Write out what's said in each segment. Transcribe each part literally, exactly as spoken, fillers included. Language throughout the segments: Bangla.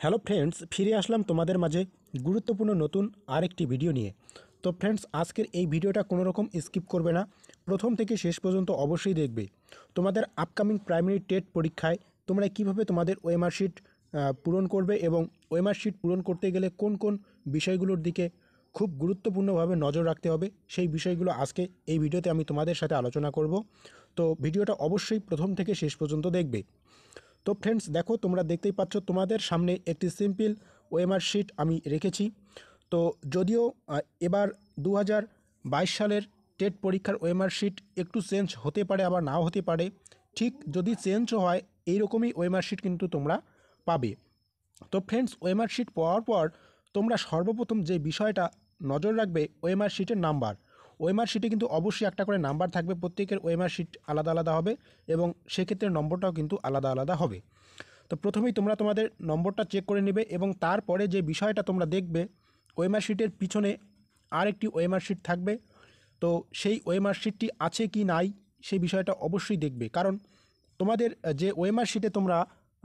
হ্যালো ফ্রেন্ডস, ফিরে আসলাম তোমাদের মাঝে গুরুত্বপূর্ণ নতুন আরেকটি ভিডিও নিয়ে। তো ফ্রেন্ডস, আজকের এই ভিডিওটা কোনো রকম স্কিপ করবে না, প্রথম থেকে শেষ পর্যন্ত অবশ্যই দেখবে। তোমাদের আপকামিং প্রাইমারি টেট পরীক্ষায় তোমরা কিভাবে তোমাদের ওএমআর শিট পূরণ করবে এবং ওএমআর শিট পূরণ করতে গেলে কোন কোন বিষয়গুলোর দিকে খুব গুরুত্বপূর্ণভাবে নজর রাখতে হবে, সেই বিষয়গুলো আজকে এই ভিডিওতে আমি তোমাদের সাথে আলোচনা করব। তো ভিডিওটা অবশ্যই প্রথম থেকে শেষ পর্যন্ত দেখবে। তো ফ্রেন্ডস দেখো, তোমরা দেখতেই পাচ্ছ তোমাদের সামনে একটি সিম্পল ওএমআর শিট আমি রেখেছি। তো যদিও এবার দু হাজার বাইশ সালের টেট পরীক্ষার ওএমআর শিট একটু চেঞ্জ হতে পারে, আবার নাও হতে পারে। ঠিক যদি চেঞ্জও হয়, এইরকমই ওএমআর শিট কিন্তু তোমরা পাবে। তো ফ্রেন্ডস, ওএমআর শিট পাওয়ার পর তোমরা সর্বপ্রথম যে বিষয়টা নজর রাখবে, ওএমআর শিটের নাম্বার। ওএমআর শিটে কিন্তু অবশ্যই একটা করে নাম্বার থাকবে, প্রত্যেকের ওএমআর শিট আলাদা আলাদা হবে এবং সেক্ষেত্রে নম্বরটাও কিন্তু আলাদা আলাদা হবে। তো প্রথমেই তোমরা তোমাদের নম্বরটা চেক করে নেবে এবং তারপরে যে বিষয়টা তোমরা দেখবে, ওএমআর শিটের পিছনে আরেকটি ওএমআর শিট থাকবে। তো সেই ওএমআর শিটটি আছে কি নাই সেই বিষয়টা অবশ্যই দেখবে, কারণ তোমাদের যে ওএমআর শিটে তোমরা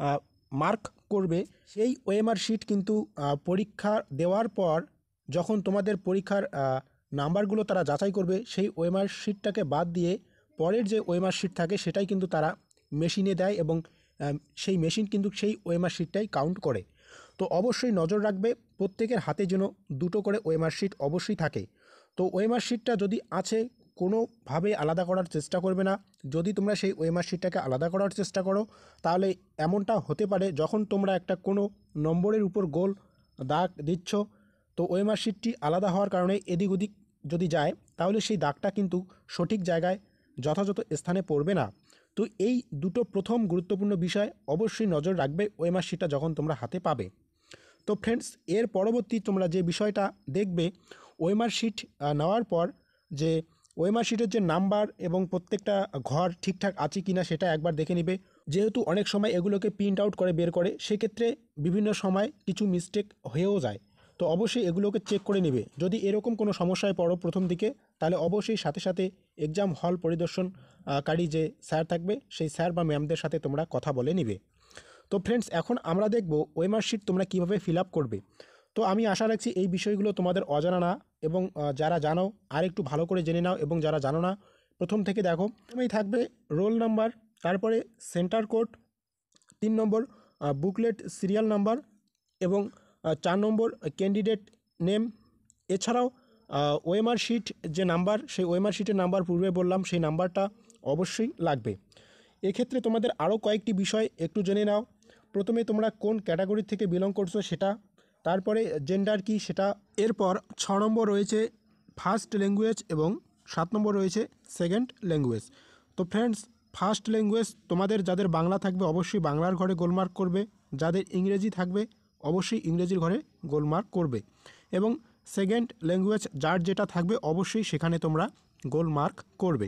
মার্ক করবে, সেই ওএমআর শিট কিন্তু পরীক্ষা দেওয়ার পর যখন তোমাদের পরীক্ষার নাম্বারগুলো তারা যাচাই করবে, সেই ওএমআর শিটটাকে বাদ দিয়ে পরের যে ওএমআর শিট থাকে সেটাই কিন্তু তারা মেশিনে দেয় এবং সেই মেশিন কিন্তু সেই ওএমআর শিটটাই কাউন্ট করে। তো অবশ্যই নজর রাখবে প্রত্যেকের হাতে যেন দুটো করে ওএমআর শিট অবশ্যই থাকে। তো ওএমআর শিটটা যদি আছে, কোনোভাবে আলাদা করার চেষ্টা করবে না। যদি তোমরা সেই ওএমআর শিটটাকে আলাদা করার চেষ্টা করো, তাহলে এমনটা হতে পারে যখন তোমরা একটা কোনো নম্বরের উপর গোল দাগ দিচ্ছ, তো ওএমআর শিটটি আলাদা হওয়ার কারণে এদিক ওদিক যদি যায়, তাহলে সেই দাগটা কিন্তু সঠিক জায়গায় যথাযথ স্থানে পড়বে না। তো এই দুটো প্রথম গুরুত্বপূর্ণ বিষয় অবশ্যই নজর রাখবে ওএমআর শিটটা যখন তোমরা হাতে পাবে। তো ফ্রেন্ডস, এর পরবর্তী তোমরা যে বিষয়টা দেখবে, ওএমআর শিট নেওয়ার পর যে ওএমআর শিটের যে নাম্বার এবং প্রত্যেকটা ঘর ঠিকঠাক আছে কি না সেটা একবার দেখে নেবে। যেহেতু অনেক সময় এগুলোকে প্রিন্ট আউট করে বের করে, সেক্ষেত্রে বিভিন্ন সময় কিছু মিস্টেক হয়েও যায়। তো অবশ্যই এগুলোকে চেক করে নেবে। যদি এরকম কোনো সমস্যায় পড়ো প্রথম দিকে, তাহলে অবশ্যই সাথে সাথে এক্সাম হল পরিদর্শনকারী যে স্যার থাকবে, সেই স্যার বা ম্যামদের সাথে তোমরা কথা বলে নিবে। তো ফ্রেন্ডস, এখন আমরা দেখব ওএমআর শিট তোমরা কীভাবে ফিল আপ করবে। তো আমি আশা রাখছি এই বিষয়গুলো তোমাদের অজানা না, এবং যারা জানো আর একটু ভালো করে জেনে নাও, এবং যারা জানো না প্রথম থেকে দেখো। প্রথমেই থাকবে রোল নাম্বার, তারপরে সেন্টার কোড, তিন নম্বর বুকলেট সিরিয়াল নাম্বার এবং চার নম্বর ক্যান্ডিডেট নেম। এছাড়াও ওএমআর শিট যে নাম্বার, সেই ওএমআর শিটের নাম্বার পূর্বে বললাম, সেই নাম্বারটা অবশ্যই লাগবে। এক্ষেত্রে তোমাদের আরও কয়েকটি বিষয় একটু জেনে নাও। প্রথমে তোমরা কোন ক্যাটাগরি থেকে বিলং করছো সেটা, তারপরে জেন্ডার কি সেটা, এরপর ছ নম্বর রয়েছে ফার্স্ট ল্যাঙ্গুয়েজ এবং সাত নম্বর রয়েছে সেকেন্ড ল্যাঙ্গুয়েজ। তো ফ্রেন্ডস, ফার্স্ট ল্যাঙ্গুয়েজ তোমাদের যাদের বাংলা থাকবে অবশ্যই বাংলার ঘরে গোলমার্ক করবে, যাদের ইংরেজি থাকবে অবশ্যই ইংরেজির ঘরে গোলমার্ক করবে, এবং সেকেন্ড ল্যাঙ্গুয়েজ যার যেটা থাকবে অবশ্যই সেখানে তোমরা গোলমার্ক করবে।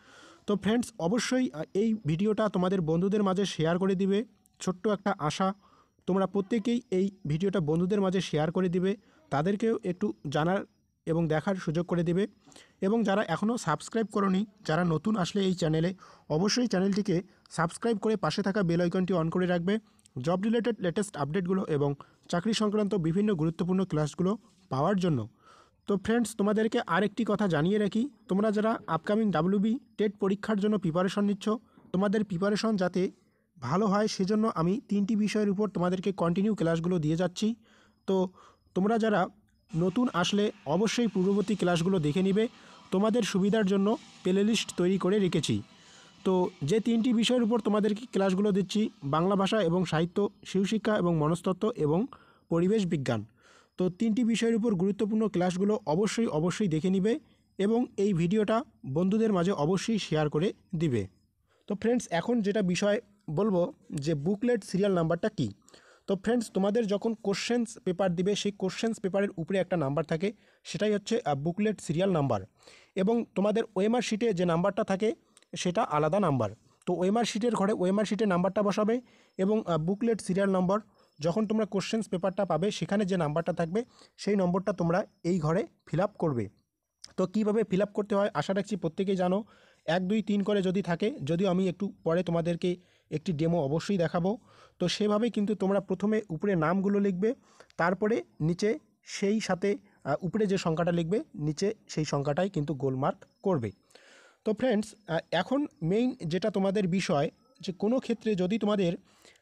তো ফ্রেন্ডস, অবশ্যই এই ভিডিওটা তোমাদের বন্ধুদের মাঝে শেয়ার করে দিবে। ছোট্ট একটা আশা, তোমরা প্রত্যেকেই এই ভিডিওটা বন্ধুদের মাঝে শেয়ার করে দিবে, তাদেরকেও একটু জানার এবং দেখার সুযোগ করে দিবে। এবং যারা এখনও সাবস্ক্রাইব করোনি, যারা নতুন আসলে এই চ্যানেলে, অবশ্যই চ্যানেলটিকে সাবস্ক্রাইব করে পাশে থাকা বেল আইকনটি অন করে রাখবে জব রিলেটেড লেটেস্ট আপডেটগুলো এবং চাকরি সংক্রান্ত বিভিন্ন গুরুত্বপূর্ণ ক্লাসগুলো পাওয়ার জন্য। তো ফ্রেন্ডস, তোমাদেরকে আরেকটি কথা জানিয়ে রাখি, তোমরা যারা আপকামিং ডাব্লিউবি টেট পরীক্ষার জন্য প্রিপারেশন নিচ্ছ, তোমাদের প্রিপারেশন যাতে ভালো হয় সেজন্য আমি তিনটি বিষয়ের উপর তোমাদেরকে কন্টিনিউ ক্লাসগুলো দিয়ে যাচ্ছি। তো তোমরা যারা নতুন আসলে অবশ্যই পূর্ববর্তী ক্লাসগুলো দেখে নিবে, তোমাদের সুবিধার জন্য প্লে লিস্ট তৈরি করে রেখেছি। তো যে তিনটি বিষয়ের উপর তোমাদেরকে ক্লাসগুলো দিচ্ছি, বাংলা ভাষা এবং সাহিত্য, শিশুশিক্ষা এবং মনস্তত্ত্ব এবং পরিবেশ বিজ্ঞান। তো তিনটি বিষয়ের উপর গুরুত্বপূর্ণ ক্লাসগুলো অবশ্যই অবশ্যই দেখে নিবে এবং এই ভিডিওটা বন্ধুদের মাঝে অবশ্যই শেয়ার করে দিবে। তো ফ্রেন্ডস, এখন যেটা বিষয় বলবো যে বুকলেট সিরিয়াল নাম্বারটা কি। তো ফ্রেন্ডস, তোমাদের যখন কোশ্চেন্স পেপার দিবে, সেই কোশ্চেন্স পেপারের উপরে একটা নাম্বার থাকে, সেটাই হচ্ছে বুকলেট সিরিয়াল নাম্বার। এবং তোমাদের ওএমআর শিটে যে নাম্বারটা থাকে সেটা আলাদা নাম্বার। তো ওএমআর শিটের ঘরে ওএমআর শিটের নাম্বারটা বসাবে এবং বুকলেট সিরিয়াল নাম্বার যখন তোমরা কোশ্চেন্স পেপারটা পাবে, সেখানে যে নাম্বারটা থাকবে সেই নম্বরটা তোমরা এই ঘরে ফিল আপ করবে। তো কীভাবে ফিল আপ করতে হয় আশা রাখছি প্রত্যেকেই জানো। এক দুই তিন করে যদি থাকে, যদিও আমি একটু পরে তোমাদেরকে একটি ডেমো অবশ্যই দেখাবো। তো সেভাবেই কিন্তু তোমরা প্রথমে উপরে নামগুলো লিখবে, তারপরে নিচে সেই সাথে উপরে যে সংখ্যাটা লিখবে নিচে সেই সংখ্যাটাই কিন্তু গোলমার্ক করবে। তো ফ্রেন্ডস, এখন মেইন যেটা তোমাদের বিষয়, যে কোনো ক্ষেত্রে যদি তোমাদের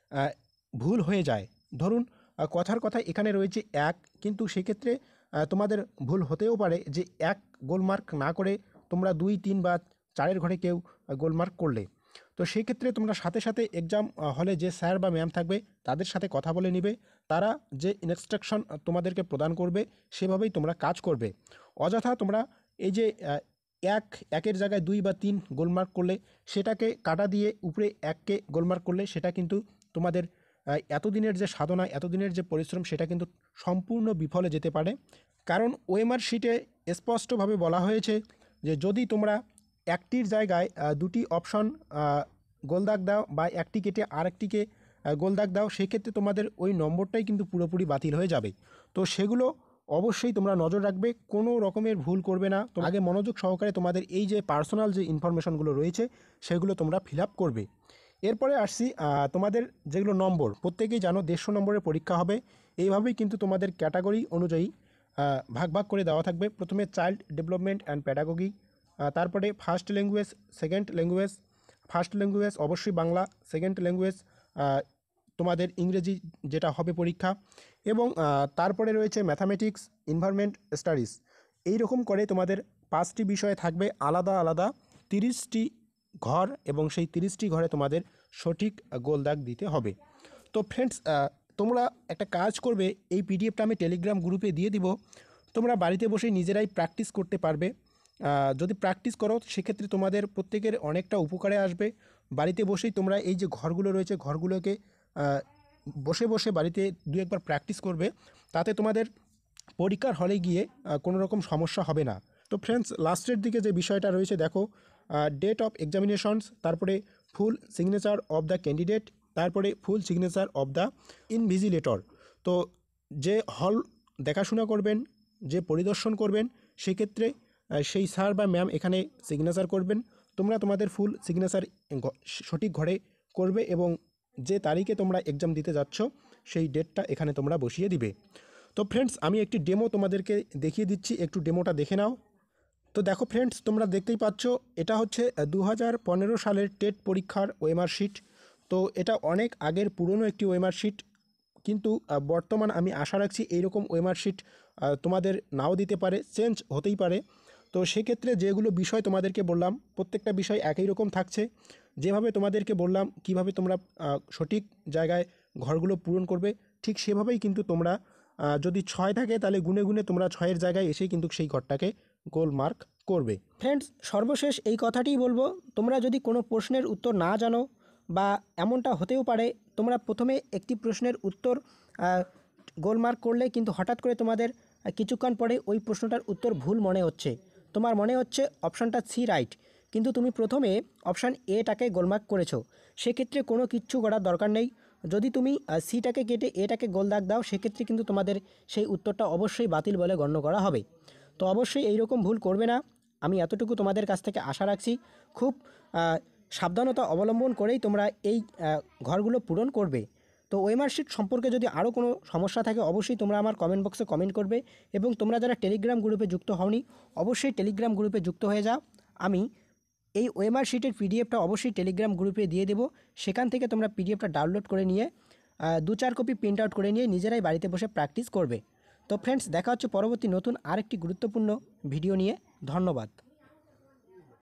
ভুল হয়ে যায়, ধরুন কথার কথা এখানে রয়েছে এক, কিন্তু সেক্ষেত্রে তোমাদের ভুল হতেও পারে যে এক গোলমার্ক না করে তোমরা দুই তিন বা চারের ঘরে কেউ গোলমার্ক করলে। তো সেই ক্ষেত্রে তোমরা সাথে সাথে এক্সাম হলে যে স্যার বা ম্যাম থাকবে তাদের সাথে কথা বলে নিবে, তারা যে ইনস্ট্রাকশন তোমাদেরকে প্রদান করবে সেভাবেই তোমরা কাজ করবে। অযথা তোমরা এই যে এক একের জায়গায় দুই বা তিন গোলমার্ক করলে সেটাকে কাটা দিয়ে উপরে এককে গোলমার্ক করলে সেটা কিন্তু তোমাদের এতদিনের যে সাধনা, এতদিনের যে পরিশ্রম, সেটা কিন্তু সম্পূর্ণ বিফলে যেতে পারে। কারণ ওএমআর শিটে স্পষ্টভাবে বলা হয়েছে যে যদি তোমরা একটির জায়গায় দুটি অপশন গোলদাগ দাও বা একটি কেটে আরেকটিকে গোলদাগ দাও, সেক্ষেত্রে তোমাদের ওই নম্বরটাই কিন্তু পুরোপুরি বাতিল হয়ে যাবে। তো সেগুলো অবশ্যই তোমরা নজর রাখবে, কোনো রকমের ভুল করবে না। তো আগে মনোযোগ সহকারে তোমাদের এই যে পার্সোনাল যে ইনফরমেশনগুলো রয়েছে সেগুলো তোমরা ফিল আপ করবে। এরপরে আসছি তোমাদের যেগুলো নম্বর, প্রত্যেকেই জানো দেড়শো নম্বরের পরীক্ষা হবে। এইভাবেই কিন্তু তোমাদের ক্যাটাগরি অনুযায়ী ভাগ ভাগ করে দেওয়া থাকবে। প্রথমে চাইল্ড ডেভেলপমেন্ট অ্যান্ড প্যাডাগোগি, তারপরে first language, second language, first language অবশ্যই বাংলা, সেকেন্ড ল্যাঙ্গুয়েজ তোমাদের ইংরেজি যেটা হবে পরীক্ষা, এবং তারপরে রয়েছে ম্যাথামেটিক্স, এনভায়রনমেন্ট স্টাডিজ। এই রকম করে তোমাদের পাঁচটি বিষয়ে থাকবে আলাদা আলাদা তিরিশটি ঘর, এবং সেই তিরিশটি ঘরে তোমাদের সঠিক গোলদাগ দিতে হবে। তো ফ্রেন্ডস, তোমরা একটা কাজ করবে, এই পিডিএফটা আমি টেলিগ্রাম গ্রুপে দিয়ে দিব, তোমরা বাড়িতে বসে নিজেরাই প্র্যাকটিস করতে পারবে। যদি প্র্যাকটিস করো সেক্ষেত্রে তোমাদের প্রত্যেকের অনেকটা উপকারে আসবে। বাড়িতে বসেই তোমরা এই যে ঘরগুলো রয়েছে ঘরগুলোকে বসে বসে বাড়িতে দু একবার প্র্যাকটিস করবে, তাতে তোমাদের পরীক্ষার হলে গিয়ে কোনো রকম সমস্যা হবে না। তো ফ্রেন্ডস, লাস্টের দিকে যে বিষয়টা রয়েছে দেখো, ডেট অফ এক্সামিনেশনস, তারপরে full signature of the candidate, তারপরে full signature of the invigilator. তো যে হল দেখাশোনা করবেন, যে পরিদর্শন করবেন, সেক্ষেত্রে সেই স্যার বা ম্যাম এখানে সিগনেচার করবেন। তোমরা তোমাদের ফুল সিগনেচার সঠিক ঘরে করবে, এবং যে তারিখে তোমরা এক্সাম দিতে যাচ্ছ সেই ডেটটা এখানে তোমরা বসিয়ে দিবে। তো ফ্রেন্ডস, আমি একটি ডেমো তোমাদেরকে দেখিয়ে দিচ্ছি, একটু ডেমোটা দেখে নাও। তো দেখো ফ্রেন্ডস, তোমরা দেখতেই পাচ্ছ এটা হচ্ছে দু হাজার পনেরো সালের টেট পরীক্ষার ওএমআর শিট। তো এটা অনেক আগের পুরনো একটি ওএমআর শিট, কিন্তু বর্তমান আমি আশা রাখছি এইরকম ওএমআর শিট তোমাদের নাও দিতে পারে, চেঞ্জ হতেই পারে। তো সেক্ষেত্রে যেগুলো বিষয় তোমাদেরকে বললাম প্রত্যেকটা বিষয় একই রকম থাকছে। যেভাবে তোমাদেরকে বললাম কিভাবে তোমরা সঠিক জায়গায় ঘরগুলো পূরণ করবে, ঠিক সেভাবেই কিন্তু তোমরা যদি ছয় থাকে তাহলে গুনে গুনে তোমরা ছয়ের জায়গায় এসেই কিন্তু সেই ঘরটাকে গোল মার্ক করবে। ফ্রেন্ডস, সর্বশেষ এই কথাটিই বলবো, তোমরা যদি কোনো প্রশ্নের উত্তর না জানো, বা এমনটা হতেও পারে তোমরা প্রথমে একটি প্রশ্নের উত্তর গোল মার্ক করলে কিন্তু হঠাৎ করে তোমাদের কিছুক্ষণ পরে ওই প্রশ্নটার উত্তর ভুল মনে হচ্ছে, তোমার মনে হচ্ছে অপশানটা সি রাইট, কিন্তু তুমি প্রথমে অপশান এটাকে গোলমার্ক করেছো। সেক্ষেত্রে কোনো কিচ্ছু করার দরকার নেই। যদি তুমি সিটাকে কেটে এটাকে গোল দাগ দাও, সেক্ষেত্রে কিন্তু তোমাদের সেই উত্তরটা অবশ্যই বাতিল বলে গণ্য করা হবে। তো অবশ্যই এই রকম ভুল করবে না, আমি এতটুকু তোমাদের কাছ থেকে আশা রাখছি। খুব সাবধানতা অবলম্বন করেই তোমরা এই ঘরগুলো পূরণ করবে। তো ওএমআর শিট সম্পর্কে যদি আরও কোনো সমস্যা থাকে অবশ্যই তোমরা আমার কমেন্ট বক্সে কমেন্ট করবে, এবং তোমরা যারা টেলিগ্রাম গ্রুপে যুক্ত হওনি অবশ্যই টেলিগ্রাম গ্রুপে যুক্ত হয়ে যাও। আমি এই ওএমআর শিটের পিডিএফটা অবশ্যই টেলিগ্রাম গ্রুপে দিয়ে দেবো, সেখান থেকে তোমরা পিডিএফটা ডাউনলোড করে নিয়ে দু চার কপি প্রিন্ট আউট করে নিয়ে নিজেরাই বাড়িতে বসে প্র্যাকটিস করবে। তো ফ্রেন্ডস, দেখা হচ্ছে পরবর্তী নতুন আরেকটি গুরুত্বপূর্ণ ভিডিও নিয়ে। ধন্যবাদ।